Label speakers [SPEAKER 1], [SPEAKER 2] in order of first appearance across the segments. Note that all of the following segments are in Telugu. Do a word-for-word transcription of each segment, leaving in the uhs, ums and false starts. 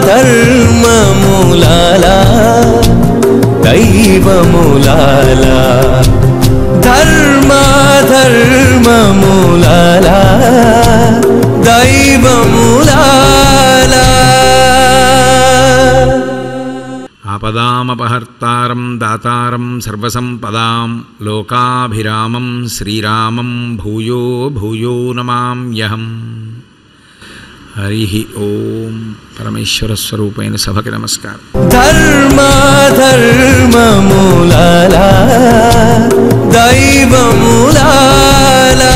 [SPEAKER 1] ధర్మములాలా దైవములాలా ధర్మ ధర్మములాలా దైవములాలా
[SPEAKER 2] ఆపదామపహర్తారం దాతారం సర్వసంపదాం లోకాభిరామం శ్రీరామం భూయో భూయో నమామ్యహం. హరి ఓం. పరమేశ్వర స్వరూపైన సభకి నమస్కారం.
[SPEAKER 1] ధర్మ ధర్మములాలా దైవములాలా.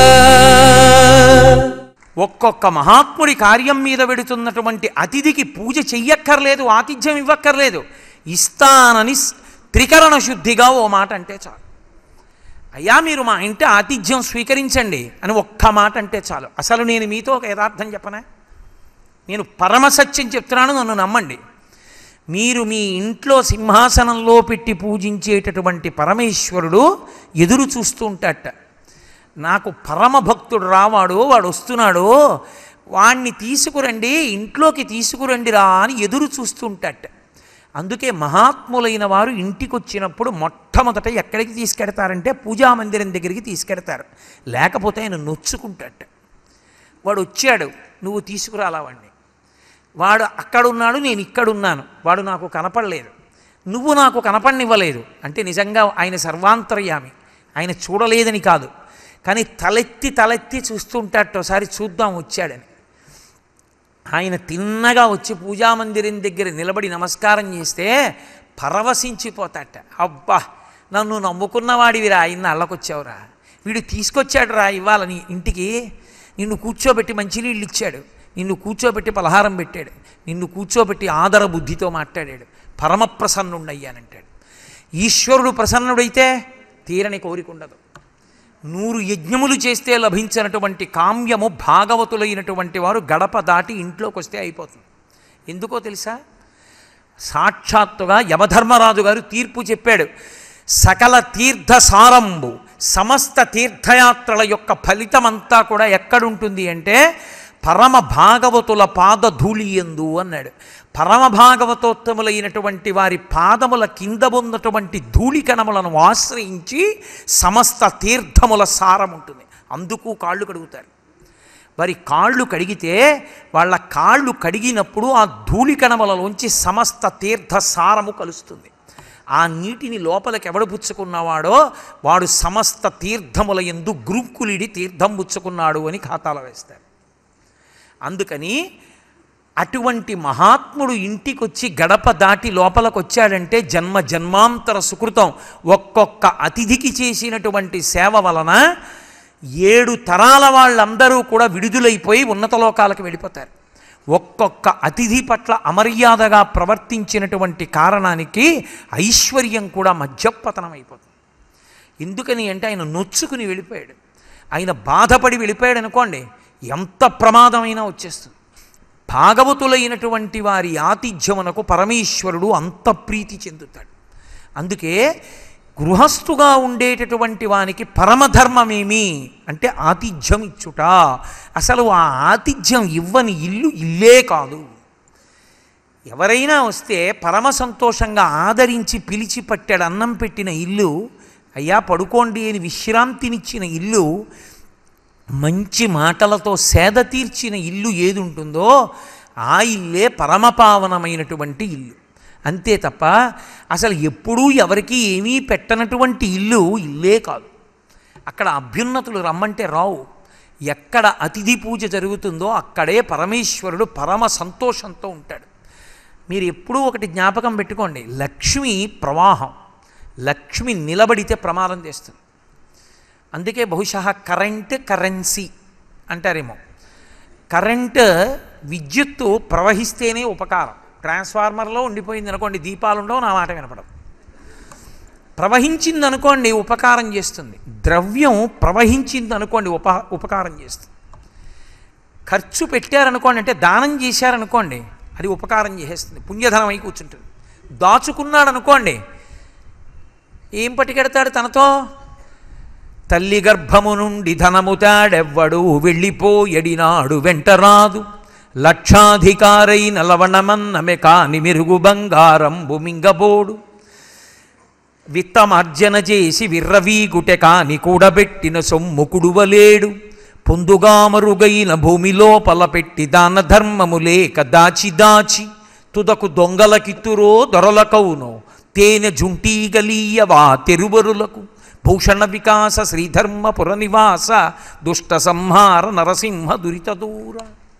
[SPEAKER 3] ఒక్కొక్క మహాత్ముడి కార్యం మీద వెడుతున్నటువంటి అతిథికి పూజ చెయ్యక్కర్లేదు, ఆతిథ్యం ఇవ్వక్కర్లేదు. ఇస్తానని త్రికరణ శుద్ధిగా ఓ మాట అంటే చాలు. అయ్యా మీరు మా ఇంటి ఆతిథ్యం స్వీకరించండి అని ఒక్క మాట అంటే చాలు. అసలు నేను మీతో ఒక యథార్థం చెప్పనా? నేను పరమసత్యం చెప్తున్నాను, నన్ను నమ్మండి. మీరు మీ ఇంట్లో సింహాసనంలో పెట్టి పూజించేటటువంటి పరమేశ్వరుడు ఎదురు చూస్తూ ఉంటాడట. నాకు పరమభక్తుడు రావాడు, వాడు వస్తున్నాడు, వాణ్ణి తీసుకురండి, ఇంట్లోకి తీసుకురండి రా అని ఎదురు చూస్తుంటాట. అందుకే మహాత్ములైన వారు ఇంటికి వచ్చినప్పుడు మొట్టమొదట ఎక్కడికి తీసుకెడతారంటే పూజామందిరం దగ్గరికి తీసుకెడతారు. లేకపోతే ఆయన నొచ్చుకుంటాట. వాడు వచ్చాడు, నువ్వు తీసుకురాలా వాడిని, వాడు అక్కడున్నాడు, నేను ఇక్కడున్నాను, వాడు నాకు కనపడలేదు, నువ్వు నాకు కనపడనివ్వలేదు అంటే నిజంగా ఆయన సర్వాంతర్యామి, ఆయన చూడలేదని కాదు, కానీ తలెత్తి తలెత్తి చూస్తుంటాట. ఒకసారి చూద్దాం వచ్చాడని. ఆయన తిన్నగా వచ్చి పూజామందిరం దగ్గర నిలబడి నమస్కారం చేస్తే పరవశించిపోతాట. అబ్బా నన్ను నమ్ముకున్నవాడివిరా, ఆయన అల్లకొచ్చావురా, వీడు తీసుకొచ్చాడు రా ఇవ్వాలని ఇంటికి, నిన్ను కూర్చోబెట్టి మంచినీళ్ళు ఇచ్చాడు, నిన్ను కూర్చోబెట్టి పలహారం పెట్టాడు, నిన్ను కూర్చోబెట్టి ఆదర బుద్ధితో మాట్లాడాడు, పరమ ప్రసన్నుడయ్యానంటాడు. ఈశ్వరుడు ప్రసన్నుడైతే తీరని కోరికుండదు. నూరు యజ్ఞములు చేస్తే లభించినటువంటి కామ్యము భాగవతులైనటువంటి వారు గడప దాటి ఇంట్లోకి వస్తే అయిపోతుంది. ఎందుకో తెలుసా? సాక్షాత్తుగా యమధర్మరాజు గారు తీర్పు చెప్పాడు. సకల తీర్థసారంబు సమస్త తీర్థయాత్రల యొక్క ఫలితమంతా కూడా ఎక్కడుంటుంది అంటే పరమ భాగవతుల పాదధూళియందు అన్నాడు. పరమ భాగవతోత్తములైనటువంటి వారి పాదముల కింద ఉన్నటువంటి ధూళి కణములను ఆశ్రయించి సమస్త తీర్థముల సారం ఉంటుంది. అందుకు కాళ్ళు కడుగుతారు. వారి కాళ్ళు కడిగితే వాళ్ళ కాళ్ళు కడిగినప్పుడు ఆ ధూళి కణములలోంచి సమస్త తీర్థ సారము కలుస్తుంది. ఆ నీటిని లోపలికి ఎవడు పుచ్చుకున్నవాడో వాడు సమస్త తీర్థముల యందు గ్రుంకులిడి తీర్థం పుచ్చుకున్నాడు అని ఖాతాలో వేస్తారు. అందుకని అటువంటి మహాత్ముడు ఇంటికొచ్చి గడప దాటి లోపలికి వచ్చాడంటే జన్మ జన్మాంతర సుకృతం. ఒక్కొక్క అతిథికి చేసినటువంటి సేవ వలన ఏడు తరాల వాళ్ళందరూ కూడా విడుదలైపోయి ఉన్నత లోకాలకు వెళ్ళిపోతారు. ఒక్కొక్క అతిథి పట్ల అమర్యాదగా ప్రవర్తించినటువంటి కారణానికి ఐశ్వర్యం కూడా మధ్యపతనం అయిపోతుంది. ఎందుకని అంటే ఆయన నొచ్చుకుని వెళ్ళిపోయాడు, ఆయన బాధపడి వెళ్ళిపోయాడు అనుకోండి, ఎంత ప్రమాదమైనా వచ్చేస్తుంది. భాగవతులైనటువంటి వారి ఆతిథ్యమునకు పరమేశ్వరుడు అంత ప్రీతి చెందుతాడు. అందుకే గృహస్థుగా ఉండేటటువంటి వానికి పరమధర్మమేమి అంటే ఆతిథ్యం ఇచ్చుట. అసలు ఆ ఆతిథ్యం ఇవ్వని ఇల్లు ఇల్లే కాదు. ఎవరైనా వస్తే పరమ సంతోషంగా ఆదరించి పిలిచి పట్టాడు అన్నం పెట్టిన ఇల్లు, అయ్యా పడుకోండి అని విశ్రాంతినిచ్చిన ఇల్లు, మంచి మాటలతో సేద తీర్చిన ఇల్లు ఏది ఉంటుందో ఆ ఇల్లే పరమపావనమైనటువంటి ఇల్లు. అంతే తప్ప అసలు ఎప్పుడూ ఎవరికి ఏమీ పెట్టనటువంటి ఇల్లు ఇల్లే కాదు. అక్కడ అభ్యున్నతులు రమ్మంటే రావు. ఎక్కడ అతిథి పూజ జరుగుతుందో అక్కడే పరమేశ్వరుడు పరమ సంతోషంతో ఉంటాడు. మీరు ఎప్పుడూ ఒకటి జ్ఞాపకం పెట్టుకోండి, లక్ష్మి ప్రవాహం, లక్ష్మి నిలబడితే ప్రమాదం చేస్తుంది. అందుకే బహుశా కరెంట్ కరెన్సీ అంటారేమో. కరెంటు విద్యుత్తు ప్రవహిస్తేనే ఉపకారం. ట్రాన్స్ఫార్మర్లో ఉండిపోయింది అనుకోండి, దీపాలు ఉండవు, నా మాట వినపడదు. ప్రవహించింది అనుకోండి ఉపకారం చేస్తుంది. ద్రవ్యం ప్రవహించింది అనుకోండి ఉప ఉపకారం చేస్తుంది. ఖర్చు పెట్టారనుకోండి అంటే దానం చేశారనుకోండి అది ఉపకారం చేసేస్తుంది, పుణ్యధనం అయి కూర్చుంటుంది. దాచుకున్నాడు అనుకోండి ఏం పట్టుకెడతాడు తనతో? తల్లి గర్భము నుండి ధనము తాడెవ్వడు వెళ్ళిపోయడినాడు వెంటరాదు, లక్షాధికారై నలవణమన్నమె కాని మెరుగు బంగారంబు మింగబోడు విత్తమార్జన చేసి విర్రవీగుటె కాని కూడబెట్టిన సొమ్ము కుడువలేడు పొందుగా మరుగైన భూమి లోపల పెట్టి దాన ధర్మము లేక దాచి దాచి తుదకు దొంగలకిత్తురో దొరలకౌనో తేనె జుంటీగలీయవా తెరువరులకు భూషణ వికాస శ్రీధర్మపుర నివాస దుష్ట సంహార నరసింహ దురిత దూర.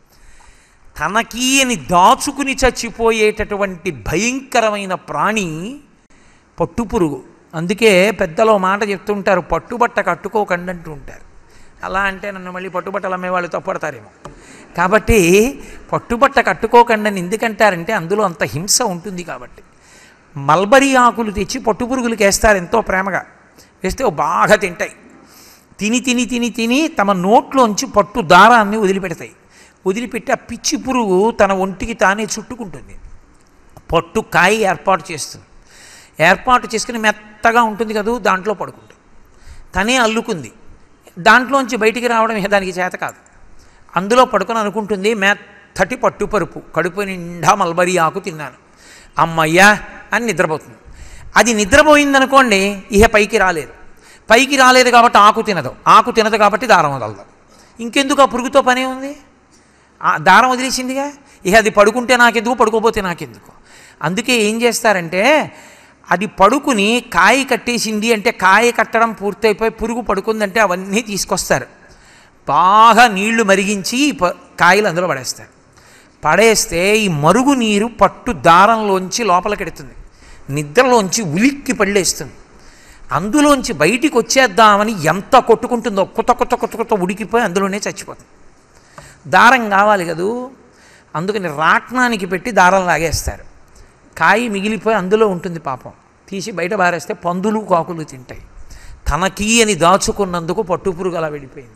[SPEAKER 3] తనకి అని దాచుకుని చచ్చిపోయేటటువంటి భయంకరమైన ప్రాణి పట్టుపురుగు. అందుకే పెద్దలో మాట చెప్తుంటారు, పట్టుబట్ట కట్టుకోకండి అంటూ ఉంటారు. అలా అంటే నన్ను మళ్ళీ పట్టుబట్టలు అమ్మేవాళ్ళు తప్పడతారేమో. కాబట్టి పట్టుబట్ట కట్టుకోకండి అని ఎందుకంటారంటే అందులో అంత హింస ఉంటుంది కాబట్టి. మల్బరీ ఆకులు తెచ్చి పట్టుపురుగులకి వేస్తారు ఎంతో ప్రేమగా, వేస్తే బాగా తింటాయి. తిని తిని తిని తిని తమ నోట్లోంచి పట్టు దారాన్ని వదిలిపెడతాయి. వదిలిపెట్టి ఆ పిచ్చి పురుగు తన ఒంటికి తానే చుట్టుకుంటుంది, పట్టు కాయ ఏర్పాటు చేస్తుంది. ఏర్పాటు చేసుకుని మెత్తగా ఉంటుంది కదా, దాంట్లో పడుకుంటుంది. తనే అల్లుకుంది, దాంట్లోంచి బయటికి రావడం దానికి చేత కాదు. అందులో పడుకొని అనుకుంటుంది, మెత్తటి పట్టుపరుపు కడుపు నిండా మల్బరీ ఆకు తిన్నాను అమ్మయ్యా అని నిద్రపోతుంది. అది నిద్రపోయిందనుకోండి, ఇహ పైకి రాలేదు. పైకి రాలేదు కాబట్టి ఆకు తినదు, ఆకు తినదు కాబట్టి దారం వదలదు. ఇంకెందుకు ఆ పురుగుతో పనే ఉంది? ఆ దారం వదిలేసిందిగా, ఇక అది పడుకుంటే నాకెందుకు, పడుకోపోతే నాకెందుకు. అందుకే ఏం చేస్తారంటే, అది పడుకుని కాయ కట్టేసింది అంటే కాయ కట్టడం పూర్తయిపోయి పురుగు పడుకుందంటే అవన్నీ తీసుకొస్తారు, బాగా నీళ్లు మరిగించి కాయలు అందులో పడేస్తారు. పడేస్తే ఈ మరుగు నీరు పట్టు దారంలోంచి లోపలికెడుతుంది, నిద్రలోంచి ఉలిక్కి పళ్ళేస్తుంది. అందులోంచి బయటికి వచ్చేద్దామని ఎంత కొట్టుకుంటుందో కొత్త కొత్త కొత్త కొత్త ఉడికిపోయి అందులోనే చచ్చిపోతుంది. దారం కావాలి కదూ, అందుకని రాట్నానికి పెట్టి దారం లాగేస్తారు. కాయ మిగిలిపోయి అందులో ఉంటుంది, పాపం తీసి బయట బారేస్తే పందులు కాకులు తింటాయి. తనకి అని దాచుకున్నందుకు పట్టుపురుగు అలా వెళ్ళిపోయింది.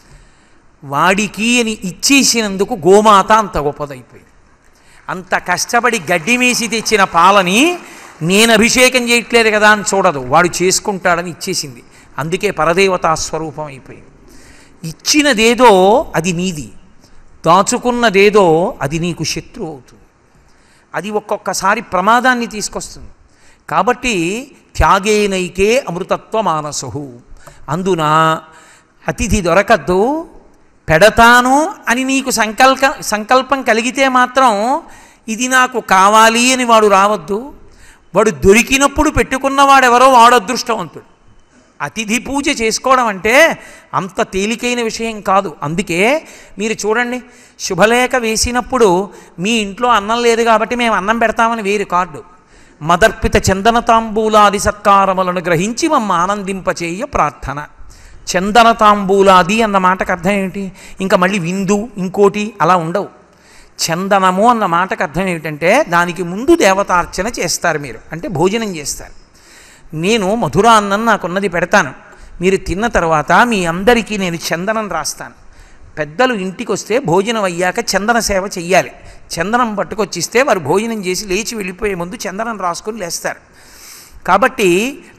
[SPEAKER 3] వాడికి అని ఇచ్చేసినందుకు గోమాత అంత గొప్పదైపోయింది. అంత కష్టపడి గడ్డి మేసి తెచ్చిన పాలని నేను అభిషేకం చేయట్లేదు కదా అని చూడదు, వాడు చేసుకుంటాడని ఇచ్చేసింది. అందుకే పరదేవతా స్వరూపం అయిపోయింది. ఇచ్చినదేదో అది నీది, దాచుకున్నదేదో అది నీకు శత్రువు అవుతుంది. అది ఒక్కొక్కసారి ప్రమాదాన్ని తీసుకొస్తుంది. కాబట్టి త్యాగేనైకే అమృతత్వ మానసు. అందున అతిథి దొరకద్దు, పెడతాను అని నీకు సంకల్ప సంకల్పం కలిగితే మాత్రం ఇది నాకు కావాలి అని వాడు రావద్దు. వాడు దొరికినప్పుడు పెట్టుకున్నవాడెవరో వాడు అదృష్టవంతుడు. అతిథి పూజ చేసుకోవడం అంటే అంత తేలికైన విషయం కాదు. అందుకే మీరు చూడండి, శుభలేఖ వేసినప్పుడు మీ ఇంట్లో అన్నం లేదు కాబట్టి మేము అన్నం పెడతామని వేరు కార్డు. మదర్పిత చందన తాంబూలాది సత్కారములను గ్రహించి మమ్మ ఆనందింపచేయ ప్రార్థన. చందన తాంబూలాది అన్న మాటకు అర్థం ఏమిటి? ఇంకా మళ్ళీ విందు ఇంకోటి అలా ఉండవు. చందనము అన్న మాటకు అర్థం ఏమిటంటే దానికి ముందు దేవతార్చన చేస్తారు మీరు, అంటే భోజనం చేస్తారు. నేను మధురాన్నం నాకున్నది పెడతాను, మీరు తిన్న తర్వాత మీ అందరికీ నేను చందనం రాస్తాను. పెద్దలు ఇంటికి వస్తే భోజనం అయ్యాక చందన సేవ చెయ్యాలి. చందనం పట్టుకొచ్చిస్తే వారు భోజనం చేసి లేచి వెళ్ళిపోయే ముందు చందనం రాసుకొని లేస్తారు. కాబట్టి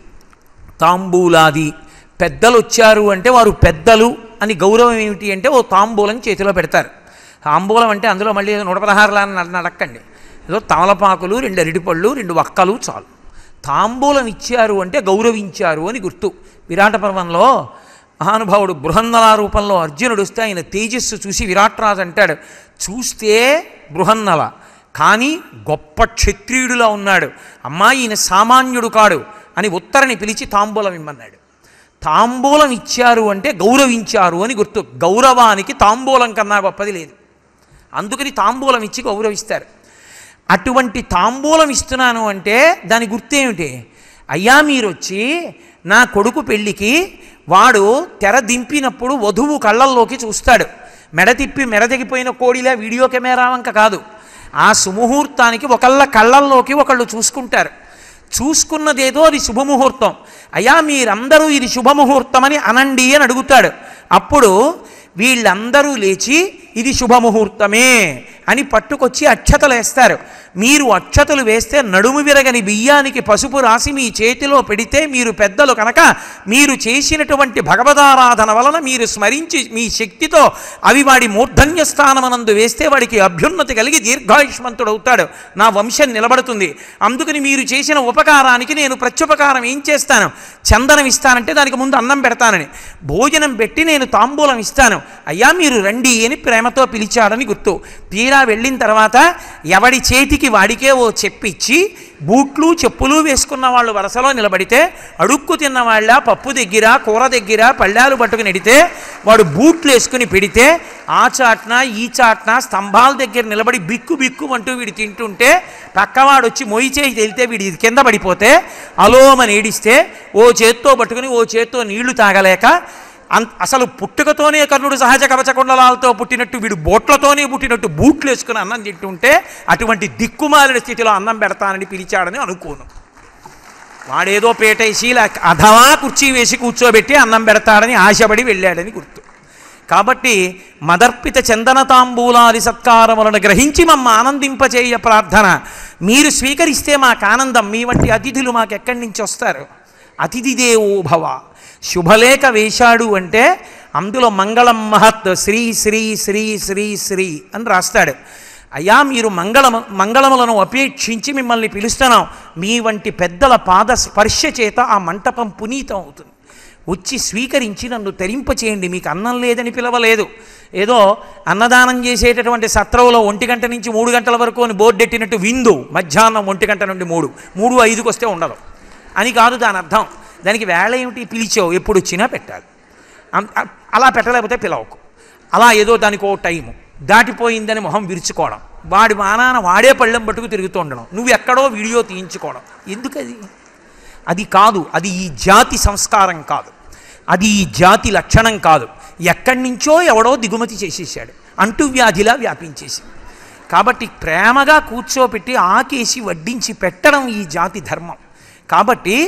[SPEAKER 3] తాంబూలాది, పెద్దలు వచ్చారు అంటే వారు పెద్దలు అని గౌరవం ఏమిటి అంటే ఓ తాంబూలం చేతిలో పెడతారు. తాంబూలం అంటే అందులో మళ్ళీ నూట పదహారులని నడక్కండి, ఏదో తమలపాకులు, రెండు అరటిపళ్ళు, రెండు వక్కలు చాలు. తాంబూలం ఇచ్చారు అంటే గౌరవించారు అని గుర్తు. విరాట పర్వంలో మహానుభావుడు బృహన్నల రూపంలో అర్జునుడు వస్తే ఆయన తేజస్సు చూసి విరాట్రాజు అంటాడు, చూస్తే బృహన్నల కానీ గొప్ప క్షత్రియుడిలా ఉన్నాడు, అమ్మా ఈయన సామాన్యుడు కాడు అని ఉత్తరని పిలిచి తాంబూలం ఇమ్మన్నాడు. తాంబూలం ఇచ్చారు అంటే గౌరవించారు అని గుర్తు. గౌరవానికి తాంబూలం కన్నా గొప్పది లేదు, అందుకని తాంబూలం ఇచ్చి గౌరవిస్తారు. అటువంటి తాంబూలం ఇస్తున్నాను అంటే దాని గుర్తేమిటి? అయ్యా మీరు వచ్చి నా కొడుకు పెళ్ళికి వాడు తెర దింపినప్పుడు వధువు కళ్ళల్లోకి చూస్తాడు, మెడ తిప్పి మెడ తెగిపోయిన కోడిలా వీడియో కెమెరా వంక కాదు. ఆ సుముహూర్తానికి ఒకళ్ళ కళ్ళల్లోకి ఒకళ్ళు చూసుకుంటారు. చూసుకున్నదేదో అది శుభముహూర్తం. అయ్యా మీరందరూ ఇది శుభముహూర్తమని అనండి అని అడుగుతాడు. అప్పుడు వీళ్ళందరూ లేచి ఇది శుభముహూర్తమే అని పట్టుకొచ్చి అక్షతలు వేస్తారు. మీరు అక్షతలు వేస్తే నడుము విరగని బియ్యానికి పసుపు రాసి మీ చేతిలో పెడితే మీరు పెద్దలు కనుక మీరు చేసినటువంటి భగవదారాధన వలన మీరు స్మరించి మీ శక్తితో అవి వాడి మూర్ధన్య స్థానమనందు వేస్తే వాడికి అభ్యున్నతి కలిగి దీర్ఘాయుష్మంతుడు అవుతాడు, నా వంశం నిలబడుతుంది. అందుకని మీరు చేసిన ఉపకారానికి నేను ప్రత్యుపకారం ఏం చేస్తాను, చందనం ఇస్తానంటే దానికి ముందు అన్నం పెడతానని, భోజనం పెట్టి నేను తాంబూలం ఇస్తాను, అయ్యా మీరు రండి అని ప్రేమతో పిలిచాడని గుర్తు. తీరా వెళ్ళిన తర్వాత ఎవడి చేతికి వాడికే ఓ చెప్పిచ్చి బూట్లు చెప్పులు వేసుకున్న వాళ్ళు వరసలో నిలబడితే అడుక్కు తిన్న వాళ్ళ పప్పు దగ్గర కూర దగ్గర పళ్ళాలు పట్టుకుని ఎడితే వాడు బూట్లు వేసుకుని పెడితే ఆ చాట్న ఈ చాట్న స్తంభాల దగ్గర నిలబడి బిక్కు బిక్కు అంటూ వీడు తింటుంటే పక్కవాడు వచ్చి మొయ్యి చేయి వెళ్తే వీడి కింద పడిపోతే అలోమని ఏడిస్తే ఓ చేత్తో పట్టుకుని ఓ చేత్తో నీళ్లు తాగలేక అన్ అసలు పుట్టుకతోనే కర్ణుడు సహజ కవచకుండలాలతో పుట్టినట్టు వీడు బోట్లతోనే పుట్టినట్టు బూట్లు వేసుకుని అన్నం తింటుంటే అటువంటి దిక్కుమాలిన స్థితిలో అన్నం పెడతానని పిలిచాడని అనుకోను. వాడేదో పేటేసి అధవా కుర్చీ వేసి కూర్చోబెట్టి అన్నం పెడతాడని ఆశపడి వెళ్ళాడని గుర్తు. కాబట్టి మదర్పిత చందన తాంబూలాది సత్కారములను గ్రహించి మమ్మ ఆనందింపచేయ ప్రార్థన. మీరు స్వీకరిస్తే మాకు ఆనందం. మీ వంటి అతిథులు మాకు ఎక్కడి నుంచి వస్తారు? అతిథి దేవో భవ. శుభలేఖ వేశాడు అంటే అందులో మంగళం మహత్ శ్రీ శ్రీ శ్రీ శ్రీ శ్రీ అని రాస్తాడు. అయ్యా మీరు మంగళ మంగళములను అపేక్షించి మిమ్మల్ని పిలుస్తున్నాం. మీ వంటి పెద్దల పాద స్పర్శ చేత ఆ మంటపం పునీతం అవుతుంది. వచ్చి స్వీకరించి నన్ను తరింపచేయండి. మీకు అన్నం లేదని పిలవలేదు, ఏదో అన్నదానం చేసేటటువంటి సత్రంలో ఒంటి గంట నుంచి మూడు గంటల వరకు అని బోర్డెట్టినట్టు విందు మధ్యాహ్నం ఒంటి గంట నుండి మూడు మూడు ఐదుకి వస్తే ఉండదు అని కాదు దాని అర్థం. దానికి వేళ ఏమిటి? పిలిచావు ఎప్పుడు వచ్చినా పెట్టాలి. అలా పెట్టలేకపోతే పిలవకు. అలా ఏదో దానికి ఓ టైము దాటిపోయిందని మొహం విరుచుకోవడం, వాడి మానాన వాడే పళ్ళెం పట్టుకు తిరుగుతూ ఉండడం, నువ్వు ఎక్కడో వీడియో తీయించుకోవడం ఎందుకది? అది కాదు. అది ఈ జాతి సంస్కారం కాదు, అది ఈ జాతి లక్షణం కాదు. ఎక్కడి నుంచో ఎవడో దిగుమతి చేసేసాడు, అంటువ్యాధిలా వ్యాపించేసి. కాబట్టి ప్రేమగా కూర్చోపెట్టి ఆకేసి వడ్డించి పెట్టడం ఈ జాతి ధర్మం. కాబట్టి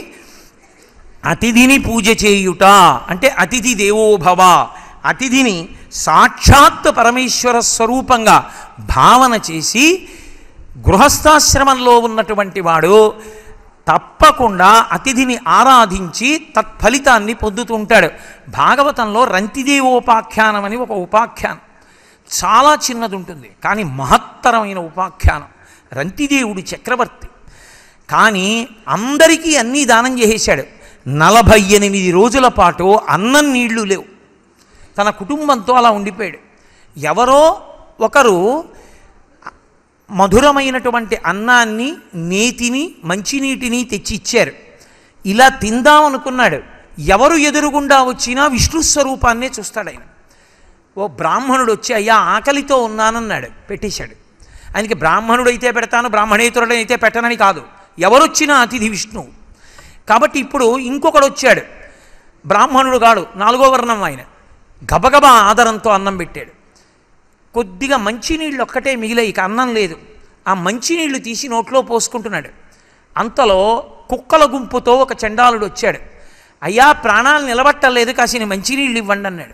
[SPEAKER 3] అతిథిని పూజ చేయుట అంటే అతిథి దేవోభవ. అతిథిని సాక్షాత్ పరమేశ్వర స్వరూపంగా భావన చేసి గృహస్థాశ్రమంలో ఉన్నటువంటి వాడు తప్పకుండా అతిథిని ఆరాధించి తత్ఫలితాన్ని పొందుతూ ఉంటాడు. భాగవతంలో రంతిదేవోపాఖ్యానం అని ఒక ఉపాఖ్యానం చాలా చిన్నది ఉంటుంది, కానీ మహత్తరమైన ఉపాఖ్యానం. రంతిదేవుడు చక్రవర్తి, కానీ అందరికీ అన్నీ దానం చేసేశాడు. నలభై ఎనిమిది రోజుల పాటు అన్నం నీళ్లు లేవు. తన కుటుంబంతో అలా ఉండిపోయాడు. ఎవరో ఒకరు మధురమైనటువంటి అన్నాన్ని, నేతిని, మంచినీటిని తెచ్చి ఇచ్చారు. ఇలా తిందామనుకున్నాడు. ఎవరు ఎదురుగుండా వచ్చినా విష్ణు స్వరూపాన్నే చూస్తాడు ఆయన. ఓ బ్రాహ్మణుడు వచ్చి అయ్యా ఆకలితో ఉన్నానన్నాడు, పెట్టేశాడు. ఆయనకి బ్రాహ్మణుడు అయితే పెడతాను, బ్రాహ్మణేతరుడు అయితే పెట్టనని కాదు, ఎవరొచ్చినా అతిథి విష్ణువు. కాబట్టి ఇప్పుడు ఇంకొకడు వచ్చాడు, బ్రాహ్మణుడు కాడు, నాలుగో వర్ణం ఆయన. గబగబా ఆదరంతో అన్నం పెట్టాడు. కొద్దిగా మంచినీళ్ళు ఒక్కటే మిగిలే, ఇక అన్నం లేదు. ఆ మంచినీళ్ళు తీసి నోట్లో పోసుకుంటున్నాడు. అంతలో కుక్కల గుంపుతో ఒక చండాలుడు వచ్చాడు. అయ్యా ప్రాణాలు నిలబట్టలేదు, కాసిన మంచినీళ్ళు ఇవ్వండి అన్నాడు.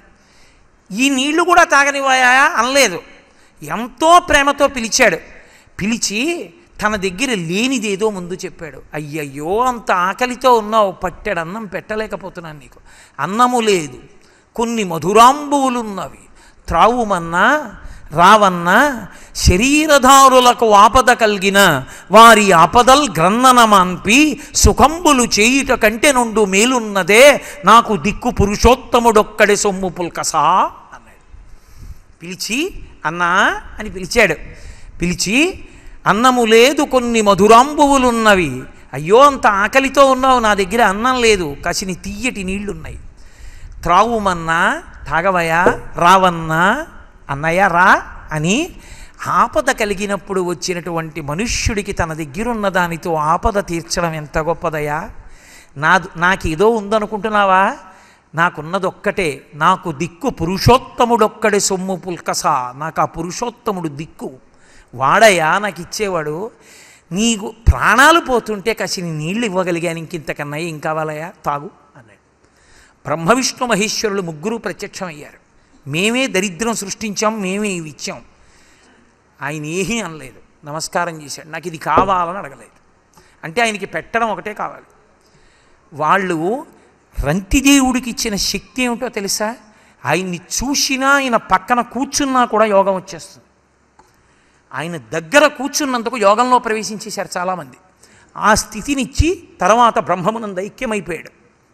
[SPEAKER 3] ఈ నీళ్లు కూడా తాగనివ్వాయా అనలేదు, ఎంతో ప్రేమతో పిలిచాడు. పిలిచి తన దగ్గర లేనిదేదో ముందు చెప్పాడు. అయ్యయ్యో అంత ఆకలితో ఉన్నావు, పట్టెడు అన్నం పెట్టలేకపోతున్నాను నీకు. అన్నము లేదు, కొన్ని మధురాంబువులున్నవి, త్రావుమన్నా రావన్నా శరీరధారులకు ఆపద కలిగిన వారి ఆపదల్ గ్రన్ననమాన్పి సుఖంబులు చేయుట కంటే నుండు మేలున్నదే నాకు దిక్కు పురుషోత్తముడొక్కడే సొమ్ము పుల్కసా అన్నాడు. పిలిచి అన్నా అని పిలిచాడు. పిలిచి అన్నము లేదు, కొన్ని మధురాంబువులున్నవి, అయ్యో అంత ఆకలితో ఉన్నావు, నా దగ్గర అన్నం లేదు, కసిని తీయటి నీళ్లున్నాయి, త్రావుమన్నా తాగవయా, రావన్నా అన్నయ్య రా అని ఆపద కలిగినప్పుడు వచ్చినటువంటి మనుష్యుడికి తన దగ్గరున్న దానితో ఆపద తీర్చడం ఎంత గొప్పదయా. నా నాకేదో ఉందనుకుంటున్నావా? నాకున్నదొక్కటే, నాకు దిక్కు పురుషోత్తముడొక్కడే సొమ్ము పుల్కస, నాకు ఆ పురుషోత్తముడు దిక్కు, వాడయ్యా నాకు ఇచ్చేవాడు. నీకు ప్రాణాలు పోతుంటే కసిని నీళ్ళు ఇవ్వగలిగాను, ఇంకింతకన్నా ఏం కావాలయ్యా, తాగు అన్నాడు. బ్రహ్మ విష్ణు మహేశ్వరులు ముగ్గురు ప్రత్యక్షమయ్యారు. మేమే దరిద్రం సృష్టించాం, మేమే ఇవి ఇచ్చాం. ఆయన ఏమీ అనలేదు, నమస్కారం చేశాడు. నాకు ఇది కావాలని అడగలేదు. అంటే ఆయనకి పెట్టడం ఒకటే కావాలి. వాళ్ళు రంతిదేవుడికి ఇచ్చిన శక్తి ఏమిటో తెలుసా? ఆయన్ని చూసినా ఆయన పక్కన కూర్చున్నా కూడా యోగం వచ్చేస్తుంది. ఆయన దగ్గర కూర్చున్నందుకు యోగంలో ప్రవేశించేశారు చాలామంది. ఆ స్థితినిచ్చి తర్వాత బ్రహ్మమునందు ఐక్యమైపోయాడు.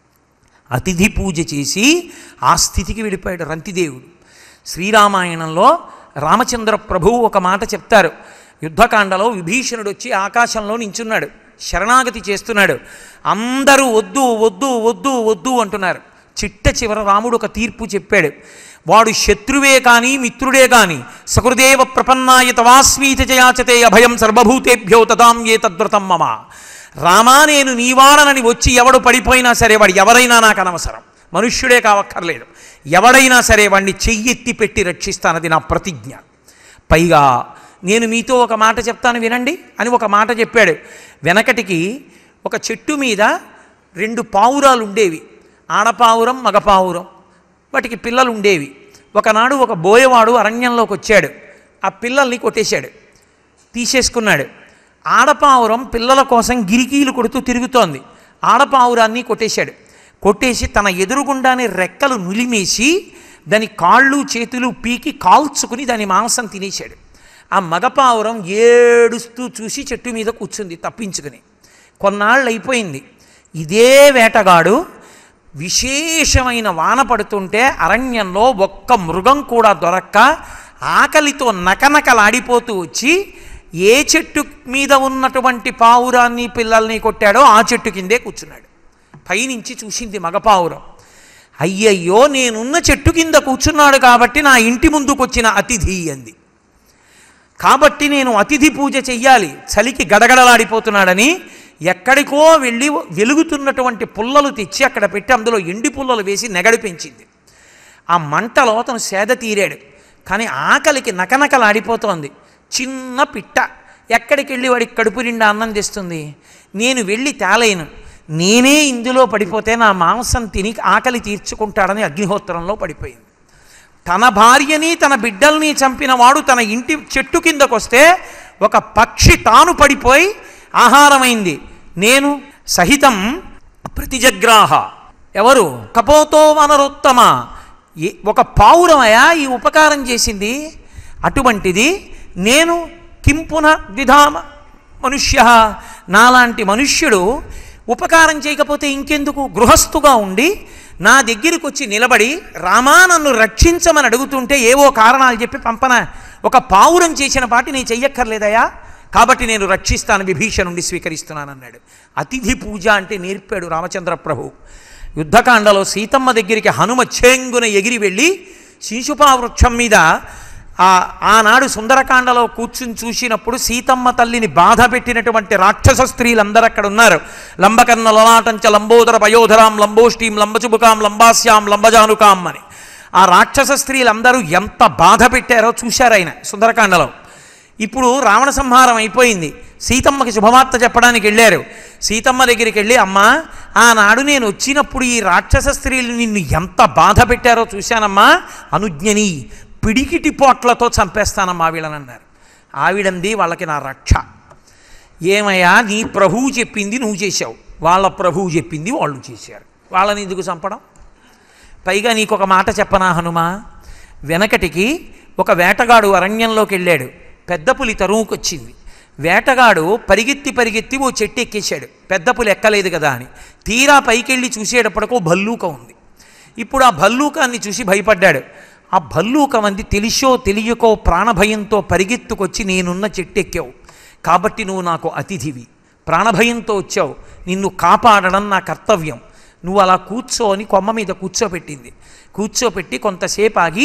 [SPEAKER 3] అతిథి పూజ చేసి ఆ స్థితికి వెళ్ళిపోయాడు రంతిదేవుడు. శ్రీరామాయణంలో రామచంద్ర ప్రభువు ఒక మాట చెప్తారు. యుద్ధకాండలో విభీషణుడు వచ్చి ఆకాశంలో నించున్నాడు, శరణాగతి చేస్తున్నాడు. అందరూ వద్దు వద్దు వద్దు వద్దు అంటున్నారు. చిట్ట చివర రాముడు ఒక తీర్పు చెప్పాడు. వాడు శత్రువే కానీ మిత్రుడే కానీ సకృదేవ ప్రపన్నాయ తవాస్మీత జయాచతే అభయం సర్వభూతేభ్యో తదాం ఏ తద్వ్రతం మమ. రామా, నేను నీవాడనని వచ్చి ఎవడు పడిపోయినా సరే వాడు ఎవరైనా నాకు అనవసరం, మనుష్యుడే కావక్కర్లేదు, ఎవడైనా సరే వాడిని చెయ్యెత్తి పెట్టి రక్షిస్తానది నా ప్రతిజ్ఞ. పైగా నేను మీతో ఒక మాట చెప్తాను వినండి అని ఒక మాట చెప్పాడు. వెనకటికి ఒక చెట్టు మీద రెండు పావురాలు ఉండేవి, ఆడపావురం మగపావురం. వాటికి పిల్లలు ఉండేవి. ఒకనాడు ఒక బోయవాడు అరణ్యంలోకి వచ్చాడు, ఆ పిల్లల్ని కొట్టేశాడు, తీసేసుకున్నాడు. ఆడపావురం పిల్లల కోసం గిరికీలు కొడుతూ తిరుగుతోంది. ఆడపావురాన్ని కొట్టేశాడు. కొట్టేసి తన ఎదురుగుండానే రెక్కలు నులిమేసి దాని కాళ్ళు చేతులు పీకి కాల్చుకుని దాని మాంసం తినేశాడు. ఆ మగపావురం ఏడుస్తూ చూసి చెట్టు మీద కూర్చుంది తప్పించుకుని. కొన్నాళ్ళు అయిపోయింది. ఇదే వేటగాడు విశేషమైన వాన పడుతుంటే అరణ్యంలో ఒక్క మృగం కూడా దొరక్క ఆకలితో నకనకలాడిపోతూ వచ్చి ఏ చెట్టు మీద ఉన్నటువంటి పావురాన్ని పిల్లల్ని కొట్టాడో ఆ చెట్టు కిందే కూర్చున్నాడు. పైనుంచి చూసింది మగపావురం. అయ్యయ్యో, నేనున్న చెట్టు కింద కూర్చున్నాడు కాబట్టి నా ఇంటి ముందుకు వచ్చిన అతిథి అంది. కాబట్టి నేను అతిథి పూజ చెయ్యాలి, చలికి గడగడలాడిపోతున్నాడని ఎక్కడికో వెళ్ళి వెలుగుతున్నటువంటి పుల్లలు తెచ్చి అక్కడ పెట్టి అందులో ఎండి పుల్లలు వేసి నెగడి పెంచింది. ఆ మంటలో అతను సేద తీరాడు. కానీ ఆకలికి నకనకలాడిపోతోంది. చిన్న పిట్ట ఎక్కడికి వెళ్ళి వాడికి కడుపు నిండా అన్నం తెస్తుంది? నేను వెళ్ళి తేలేను, నేనే ఇందులో పడిపోతే నా మాంసం తిని ఆకలి తీర్చుకుంటాడని అగ్నిహోత్రంలో పడిపోయింది. తన భార్యని తన బిడ్డల్ని చంపిన వాడు తన ఇంటి చెట్టు కిందకు వస్తే ఒక పక్షి తాను పడిపోయి ఆహారమైంది. నేను సహితం ప్రతిజగ్రాహ. ఎవరు? కపోతో వనరోత్తమ. ఒక పావురమయా ఈ ఉపకారం చేసింది. అటువంటిది నేను కింపున ద్విధామ మనుష్య, నాలాంటి మనుష్యుడు ఉపకారం చేయకపోతే ఇంకెందుకు? గృహస్థుగా ఉండి నా దగ్గరికి వచ్చి నిలబడి రామా నన్ను రక్షించమని అడుగుతుంటే ఏవో కారణాలు చెప్పి పంపన. ఒక పావురం చేసిన పాటి నేను చెయ్యక్కర్లేదయా, కాబట్టి నేను రక్షిస్తాను, విభీషణుండి స్వీకరిస్తున్నానన్నాడు. అతిథి పూజ అంటే నేర్పాడు రామచంద్ర ప్రభు. యుద్ధకాండలో సీతమ్మ దగ్గరికి హనుమ ఛేంగున ఎగిరి వెళ్ళి శీశుపా వృక్షం మీద ఆనాడు సుందరకాండలో కూర్చుని చూసినప్పుడు సీతమ్మ తల్లిని బాధ పెట్టినటువంటి రాక్షస స్త్రీలందరూ అక్కడ ఉన్నారు. లంబకర్ణ లలాటంచ లంబోదర పయోధరాం లంబోష్టీం లంబచుబుకాం లంబాస్యాం లంబజానుకాం అని ఆ రాక్షస స్త్రీలందరూ ఎంత బాధ పెట్టారో చూశారు ఆయన సుందరకాండలో. ఇప్పుడు రావణ సంహారం అయిపోయింది. సీతమ్మకి శుభవార్త చెప్పడానికి వెళ్ళారు. సీతమ్మ దగ్గరికి వెళ్ళి, అమ్మా, ఆనాడు నేను వచ్చినప్పుడు ఈ రాక్షస స్త్రీలు నిన్ను ఎంత బాధ పెట్టారో చూశానమ్మా, అనుజ్ఞని పిడికిటి పోట్లతో చంపేస్తానమ్మా వీళ్ళనన్నారు. ఆవిడంది, వాళ్ళకి నా రక్ష. ఏమయ్యా, నీ ప్రభువు చెప్పింది నువ్వు చేశావు, వాళ్ళ ప్రభువు చెప్పింది వాళ్ళు చేశారు, వాళ్ళని ఎందుకు చంపడం? పైగా నీకు ఒక మాట చెప్పనా హనుమా, వెనకటికి ఒక వేటగాడు అరణ్యంలోకి వెళ్ళాడు. పెద్ద పులి తరువుకొచ్చింది. వేటగాడు పరిగెత్తి పరిగెత్తి ఓ చెట్టు ఎక్కేశాడు, పెద్ద పులి ఎక్కలేదు కదా అని. తీరా పైకెళ్ళి చూసేటప్పటికో భల్లూక ఉంది. ఇప్పుడు ఆ భల్లూకాన్ని చూసి భయపడ్డాడు. ఆ భల్లూకం అంది, తెలిసో తెలియకో ప్రాణభయంతో పరిగెత్తుకొచ్చి నేనున్న చెట్టు ఎక్కావు, కాబట్టి నువ్వు నాకు అతిథివి, ప్రాణభయంతో వచ్చావు, నిన్ను కాపాడడం నా కర్తవ్యం, నువ్వు అలా కూర్చో అని కొమ్మ మీద కూర్చోపెట్టింది. కూర్చోపెట్టి కొంతసేపు ఆగి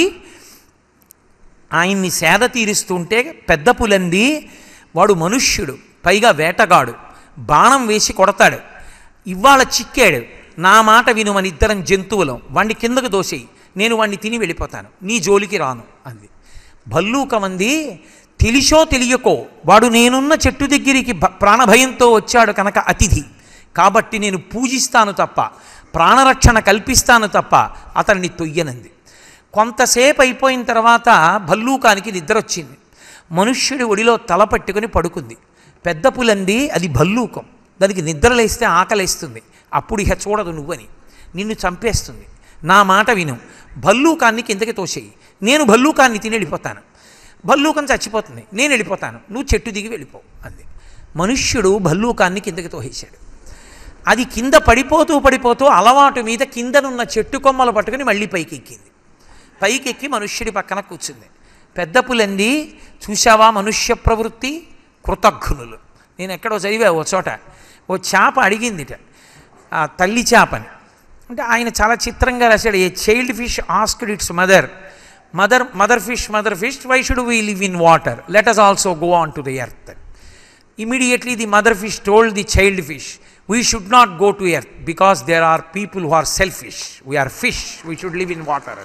[SPEAKER 3] ఆయన్ని సేద తీరుస్తుంటే పెద్ద పులంది, వాడు మనుష్యుడు, పైగా వేటగాడు, బాణం వేసి కొడతాడు, ఇవాళ చిక్కాడు, నా మాట విను, మన ఇద్దరం జంతువులం, వాడిని కిందకు దోసేయి, నేను వాడిని తిని వెళ్ళిపోతాను, నీ జోలికి రాను అంది. భల్లూకమంది, తెలిసో తెలియకో వాడు నేనున్న చెట్టు దగ్గరికి ప్రాణభయంతో వచ్చాడు కనుక అతిథి, కాబట్టి నేను పూజిస్తాను తప్ప, ప్రాణరక్షణ కల్పిస్తాను తప్ప అతన్ని తొయ్యనంది. కొంతసేపు అయిపోయిన తర్వాత భల్లూకానికి నిద్ర వచ్చింది. మనుష్యుడి ఒడిలో తల పట్టుకుని పడుకుంది. పెద్ద పులంది అది భల్లూకం, దానికి నిద్రలేస్తే ఆకలేస్తుంది, అప్పుడు ఇక చూడదు నువ్వని, నిన్ను చంపేస్తుంది. నా మాట విను, భల్లూకాన్ని కిందకి తోసేయి, నేను భల్లూకాన్ని తిని వెళ్ళిపోతాను. భల్లూకం చచ్చిపోతుంది, నేను వెళ్ళిపోతాను, నువ్వు చెట్టు దిగి వెళ్ళిపో అంది. మనుష్యుడు భల్లూకాన్ని కిందకి తోసేశాడు. అది కింద పడిపోతూ పడిపోతూ అలవాటు మీద కిందనున్న చెట్టు కొమ్మలు పట్టుకుని మళ్ళీ పైకి ఎక్కింది. పైకి ఎక్కి మనుష్యుడి పక్కన కూర్చుంది. పెద్ద పులంది, చూశావా మనుష్య ప్రవృత్తి, కృతఘ్నులు. నేను ఎక్కడో చదివా ఓ చోట, ఓ చేప అడిగిందిట ఆ తల్లి చేపని. అంటే ఆయన చాలా చిత్రంగా రాశాడు. A child fish asked its mother, mother mother fish mother fish why should we live in water, let us also go on to the earth. Immediately the mother fish told the child fish, we should not go to earth because there are people who are selfish, we are fish, we should live in water.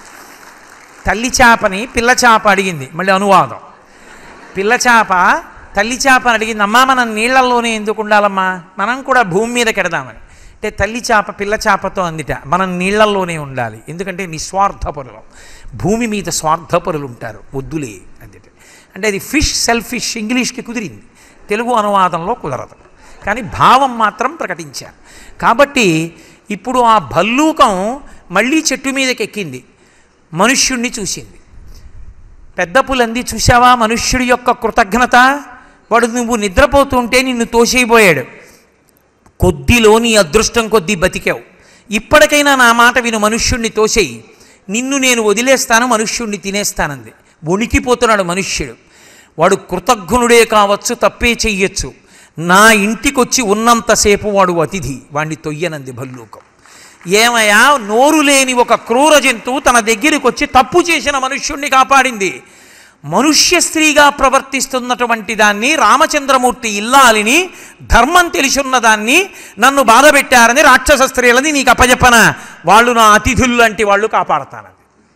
[SPEAKER 3] తల్లి చేపని పిల్ల చేప అడిగింది. మళ్ళీ అనువాదం, పిల్ల చేప తల్లి చేపని అడిగింది, అమ్మా మనం నీళ్లల్లోనే ఎందుకు ఉండాలమ్మా, మనం కూడా భూమి మీద కెడదామని. అంటే తల్లి చేప పిల్ల చేపతో అందిట, మనం నీళ్లల్లోనే ఉండాలి, ఎందుకంటే నిస్వార్థపరులం, భూమి మీద స్వార్థపరులు ఉంటారు, వద్దులే అందిట. అంటే అది ఫిష్ సెల్ఫిష్ ఇంగ్లీష్కి కుదిరింది, తెలుగు అనువాదంలో కుదరదు, కానీ భావం మాత్రం ప్రకటించారు. కాబట్టి ఇప్పుడు ఆ భల్లూకం మళ్ళీ చెట్టు మీదకి ఎక్కింది, మనుష్యుణ్ణి చూసింది. పెద్ద పులంది, చూశావా మనుష్యుడి యొక్క కృతజ్ఞత, వాడు నువ్వు నిద్రపోతుంటే నిన్ను తోసేయబోయాడు, కొద్దిలో నీ అదృష్టం కొద్దీ బతికావు, ఇప్పటికైనా నా మాట విను, మనుష్యుణ్ణి తోసేయి, నిన్ను నేను వదిలేస్తాను, మనుష్యుణ్ణి తినేస్తానంది. వణికిపోతున్నాడు మనుష్యుడు. వాడు కృతజ్ఞుడే కావచ్చు, తప్పే చెయ్యొచ్చు, నా ఇంటికొచ్చి ఉన్నంతసేపు వాడు అతిథి, వాడిని తొయ్యనంది భల్లూకం. ఏమయ్యా, నోరు లేని ఒక క్రూర జంతువు తన దగ్గరికి వచ్చి తప్పు చేసిన మనుష్యుణ్ణి కాపాడింది. మనుష్య స్త్రీగా ప్రవర్తిస్తున్నటువంటి దాన్ని, రామచంద్రమూర్తి ఇల్లాలిని, ధర్మం తెలిసున్న దాన్ని నన్ను బాధపెట్టారని రాక్షస స్త్రీలని నీకు అప్పజెప్పనా, వాళ్ళు నా అతిథులు లాంటి వాళ్ళు, కాపాడతానని.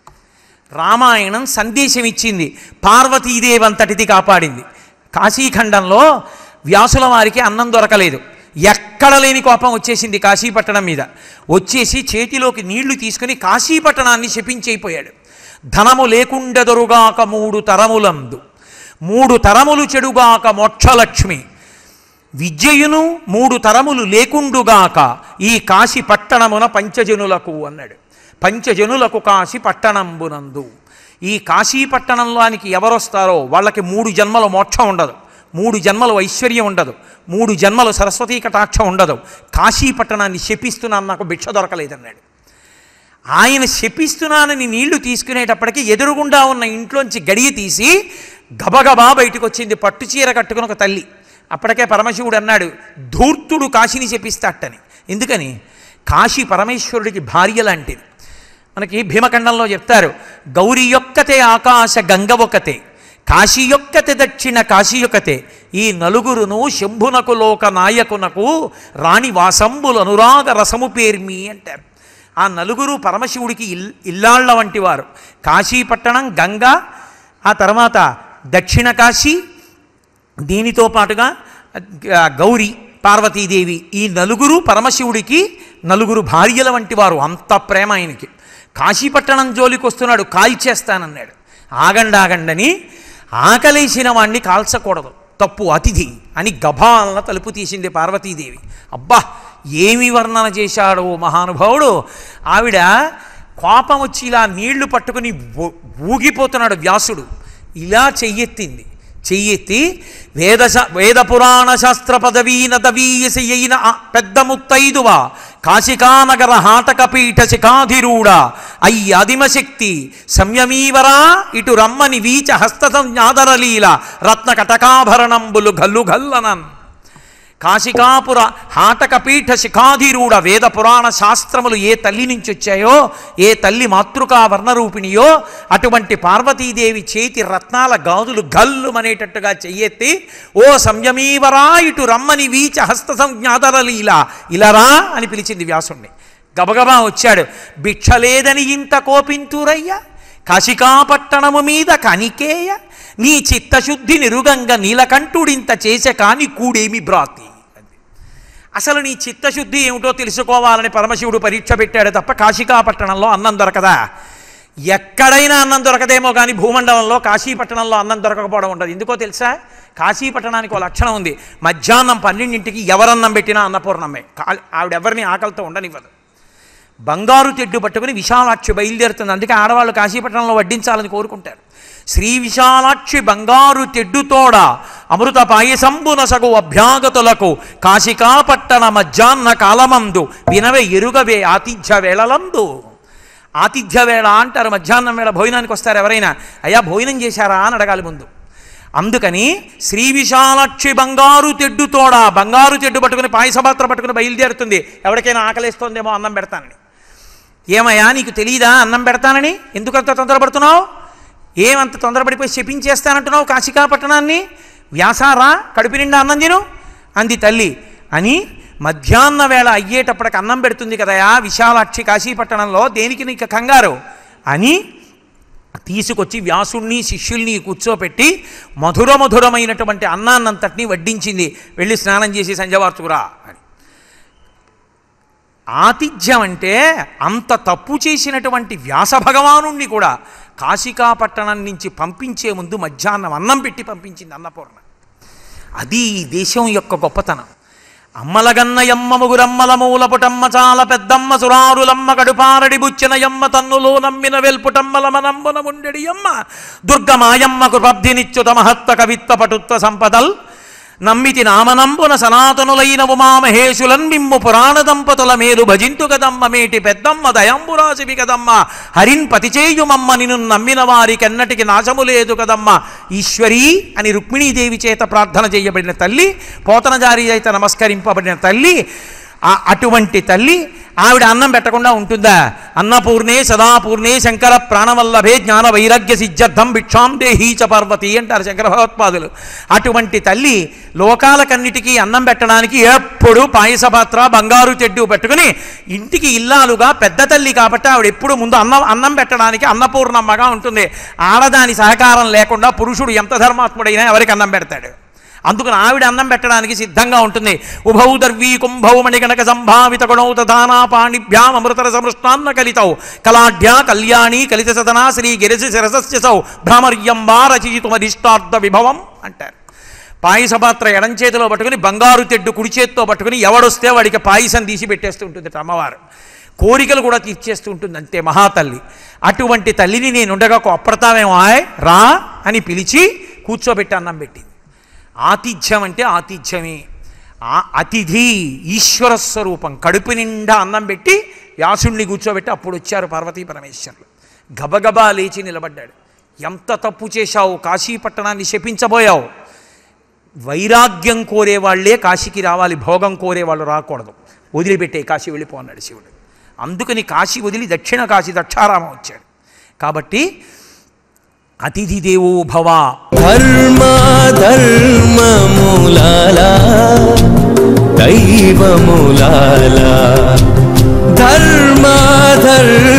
[SPEAKER 3] రామాయణం సందేశం ఇచ్చింది, పార్వతీదేవి అంతటిది కాపాడింది. కాశీఖండంలో వ్యాసుల వారికి అన్నం దొరకలేదు, ఎక్కడ లేని కోపం వచ్చేసింది కాశీపట్టణం మీద. వచ్చేసి చేతిలోకి నీళ్లు తీసుకుని కాశీపట్టణాన్ని శపించైపోయాడు. ధనము లేకుండెదరుగాక మూడు తరములందు, మూడు తరములు చెడుగాక మోక్షలక్ష్మి, విద్యయును మూడు తరములు లేకుండుగాక ఈ కాశీ పట్టణమున పంచజనులకు అన్నాడు. పంచజనులకు కాశీ పట్టణంబునందు, ఈ కాశీ పట్టణంలోనికి ఎవరొస్తారో వాళ్ళకి మూడు జన్మల మోక్షం ఉండదు, మూడు జన్మలు ఐశ్వర్యం ఉండదు, మూడు జన్మలు సరస్వతీ కటాక్షం ఉండదు. కాశీ పట్టణాన్ని శపిస్తున్నాను, నాకు భిక్ష దొరకలేదన్నాడు. ఆయన శపిస్తున్నానని నీళ్లు తీసుకునేటప్పటికీ ఎదురుగుండా ఉన్న ఇంట్లోంచి గడియ తీసి గబగబా బయటకు వచ్చింది పట్టుచీర కట్టుకుని ఒక తల్లి. అప్పటికే పరమశివుడు అన్నాడు, ధూర్తుడు కాశీని శపిస్తాటని. ఎందుకని? కాశీ పరమేశ్వరుడికి భార్య లాంటిది. మనకి భీమఖండంలో చెప్తారు, గౌరీ యొక్కతే ఆకాశ గంగ ఒకతే, కాశీ యొక్కతే దక్షిణ కాశీ యొక్కతే, ఈ నలుగురును శంభునకు లోక నాయకునకు రాణి వాసంబులు అనురాగ రసము పేర్మి అంటారు. ఆ నలుగురు పరమశివుడికి ఇల్ ఇల్లాళ్ల వంటి వారు. కాశీపట్టణం, గంగ, ఆ తర్వాత దక్షిణ కాశీ, దీనితో పాటుగా గౌరీ పార్వతీదేవి, ఈ నలుగురు పరమశివుడికి నలుగురు భార్యల వంటి వారు. అంత ప్రేమ ఆయనకి. కాశీపట్టణం జోలికి వస్తున్నాడు, కాల్చేస్తానన్నాడు. ఆగండి ఆగండని, ఆకలేసిన వాణ్ణి కాల్చకూడదు, తప్పు, అతిథి అని గభాలన తలుపు తీసింది పార్వతీదేవి. అబ్బా, ఏమి వర్ణన చేశాడో మహానుభావుడు. ఆవిడ కోపం వచ్చి ఇలా నీళ్లు పట్టుకుని ఊగిపోతున్నాడు వ్యాసుడు. ఇలా చెయ్యెత్తింది, చెయ్యెత్తి వేద వేద పురాణ శాస్త్ర పదవీ నదవీయసి అయిన పెద్ద ముత్తైదువా, కాశికానగర హాటకపీఠ శిఖాధిరూఢ, అయ్యాదిమశక్తి సంయమీవరా, ఇటు రమ్మని వీచ హస్తతం జ్ఞాదరలీల రత్న కటకాభరణంబులు గల్లు గల్లనన్. కాశికాపుర హాటకపీఠ శిఖాధిరూఢ, వేద పురాణ శాస్త్రములు ఏ తల్లి నుంచి వచ్చాయో, ఏ తల్లి మాతృకా వర్ణరూపిణియో, అటువంటి పార్వతీదేవి చేతి రత్నాల గాజులు గల్లు అనేటట్టుగా చెయ్యెత్తి, ఓ సంయమీవరా, ఇటు రమ్మని వీచ హస్త సంజ్ఞాదరలీల, ఇలరా అని పిలిచింది వ్యాసుణ్ణి. గబగబా వచ్చాడు. భిక్షలేదని ఇంత కోపింతురయ్య, కాశికాపట్టణము మీద కనికేయ, నీ చిత్తశుద్ధి నిరుగంగ నీలకంఠుడింత చేసే కాని కూడేమి భ్రాతి. అసలు నీ చిత్తశుద్ధి ఏమిటో తెలుసుకోవాలని పరమశివుడు పరీక్ష పెట్టాడు తప్ప కాశికాపట్టణంలో అన్నం దొరకదా? ఎక్కడైనా అన్నం దొరకదేమో కానీ భూమండలంలో కాశీపట్టణంలో అన్నం దొరకకపోవడం ఉండదు. ఎందుకో తెలుసా? కాశీపట్టణానికి ఒక లక్షణం ఉంది. మధ్యాహ్నం పన్నెండింటికి ఎవరన్నం పెట్టినా అన్నపూర్ణమ్మే. ఆవిడెవరిని ఆకలితో ఉండనివ్వదు. బంగారు తెడ్డు పట్టుకుని విశాలాక్షి బయలుదేరుతుంది. అందుకే ఆడవాళ్ళు కాశీపట్టణంలో వడ్డించాలని కోరుకుంటారు. శ్రీ విశాలాక్షి బంగారు తెడ్డుతోడ అమృత పాయసంబునసగు అభ్యాగతులకు కాశికాపట్టణ మధ్యాహ్న కాలమందు వినవే ఎరుగవే ఆతిథ్య వేళలందు. ఆతిథ్య వేళ అంటారు. మధ్యాహ్నం వేళ భోజనానికి వస్తారు ఎవరైనా. అయ్యా భోజనం చేశారా అని అడగాలి ముందు. అందుకని శ్రీ విశాలాక్షి బంగారు తెడ్డుతోడ బంగారు తెడ్డు పట్టుకుని పాయసపాత్ర పట్టుకుని బయలుదేరుతుంది. ఎవరికైనా ఆకలిస్తోందేమో అన్నం పెడతానని. ఏమయ్యా నీకు తెలియదా అన్నం పెడతానని? ఎందుకంత తొందరపడుతున్నావు? ఏమంత తొందరపడిపోయి శపించేస్తానంటున్నావు కాశికాపట్టణాన్ని? వ్యాసారా కడుపు నిండా అన్నం తిను అంది తల్లి. అని మధ్యాహ్న వేళ అయ్యేటప్పటికి అన్నం పెడుతుంది కదయా విశాలాక్షి కాశీపట్టణంలో, దేనికి నీకు కంగారు అని తీసుకొచ్చి వ్యాసుణ్ణి శిష్యుల్ని కూర్చోపెట్టి మధుర మధురమైనటువంటి అన్నాన్నంతటినీ వడ్డించింది. వెళ్ళి స్నానం చేసి సంజవార్చుకురా అని. ఆతిథ్యం అంటే అంత తప్పు చేసినటువంటి వ్యాస భగవానుణ్ణి కూడా కాశికాపట్టణం నుంచి పంపించే ముందు మధ్యాహ్నం అన్నం పెట్టి పంపించింది అన్నపూర్ణ. అది ఈ దేశం యొక్క గొప్పతనం. అమ్మలగన్న యమ్మ ముగురమ్మల మూలపుటమ్మ చాలా పెద్దమ్మ సురారులమ్మ కడుపారడి బుచ్చిన యమ్మ తన్నులో నమ్మిన వెల్పుటమ్మల మనంబున ఉండెడి యమ్మ దుర్గమాయమ్మ కృపబ్ధినిచ్యుత మహత్వ కవిత్వ పటుత్వ సంపదల్ నమ్మితి నామనంబున సనాతనులైన ఉమామహేశులన్ మిమ్ము పురాణ దంపతుల మేలు భజింతు కదమ్మ మేటి పెద్దమ్మ దయంబురాశివి కదమ్మ హరిన్ పతిచేయుమమ్మ నిన్ను నమ్మిన వారికెన్నటికి నాశము లేదు కదమ్మ ఈశ్వరీ అని రుక్మిణీదేవి చేత ప్రార్థన చేయబడిన తల్లి, పోతనజారి చేత నమస్కరింపబడిన తల్లి. అటువంటి తల్లి ఆవిడ అన్నం పెట్టకుండా ఉంటుందా? అన్నపూర్ణే సదాపూర్ణే శంకర ప్రాణవల్లభే జ్ఞాన వైరాగ్య సిద్ధ్యర్థం భిక్షాం దేహీచ పార్వతి అంటారు శంకర భగవత్పాదులు. అటువంటి తల్లి లోకాలకన్నిటికీ అన్నం పెట్టడానికి ఎప్పుడు పాయసపాత్ర బంగారు తెడ్డు పెట్టుకుని ఇంటికి ఇల్లాలుగా పెద్ద తల్లి కాబట్టి ఆవిడ ఎప్పుడు ముందు అన్నం అన్నం పెట్టడానికి అన్నపూర్ణమ్మగా ఉంటుంది. ఆడదాని సహకారం లేకుండా పురుషుడు ఎంత ధర్మాత్ముడైనా ఎవరికి అన్నం పెడతాడు? అందుకని ఆవిడ అన్నం పెట్టడానికి సిద్ధంగా ఉంటుంది. ఉభౌ దర్వీ కుంభౌ మణిగణక సంభావిత గుణౌ తదానా పాణిభ్యాం అమృతర సమృష్టాన్న కలితౌ కలాఢ్యా కళ్యాణి కలిత సదనా శ్రీ గిరిశి శిరసస్యసౌ భ్రామర్యంబా రచయితుమధిష్టార్థ విభవం అంటారు. పాయసపాత్ర ఎడం చేతిలో పట్టుకుని బంగారు తెడ్డు కుడి చేతితో పట్టుకుని ఎవడొస్తే వాడికి పాయసం తీసి పెట్టేస్తూ ఉంటుంది అమ్మవారు. కోరికలు కూడా తీర్చేస్తూ ఉంటుంది. అంతే మహాతల్లి. అటువంటి తల్లిని నేనుండగా అప్రతామేమో రా అని పిలిచి కూర్చోబెట్టి అన్నం పెట్టింది. ఆతిథ్యం అంటే ఆతిథ్యమే. అతిథి ఈశ్వర స్వరూపం. కడుపు నిండా అన్నం పెట్టి వ్యాసుణ్ణి కూర్చోబెట్టి అప్పుడు వచ్చారు పార్వతీ పరమేశ్వరులు. గబగబా లేచి నిలబడ్డాడు. ఎంత తప్పు చేశావు, కాశీపట్టణాన్ని శపించబోయావు. వైరాగ్యం కోరేవాళ్లే కాశీకి రావాలి, భోగం కోరేవాళ్ళు రాకూడదు. వదిలిపెట్టే కాశీ వెళ్ళిపో అన్నాడు శివుడు. అందుకని కాశీ వదిలి దక్షిణ కాశీ దక్షారామం వచ్చాడు. కాబట్టి అతిథి దేవో భవ.
[SPEAKER 1] ధర్మ ధర్మములాల దైవములాల ధర్మ ధర్మ